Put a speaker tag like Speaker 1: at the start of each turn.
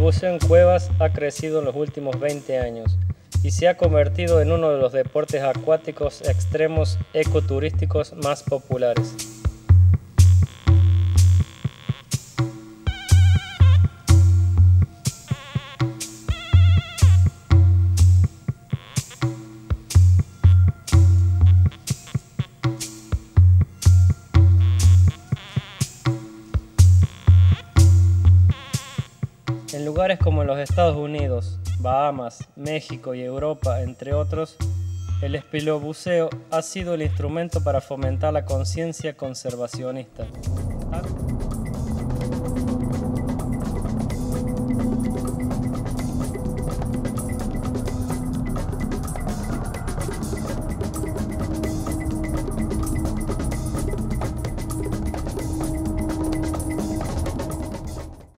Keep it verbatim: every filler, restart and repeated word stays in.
Speaker 1: buceo en cuevas ha crecido en los últimos veinte años y se ha convertido en uno de los deportes acuáticos extremos ecoturísticos más populares. En lugares como en los Estados Unidos, Bahamas, México y Europa, entre otros, el espilobuceo ha sido el instrumento para fomentar la conciencia conservacionista.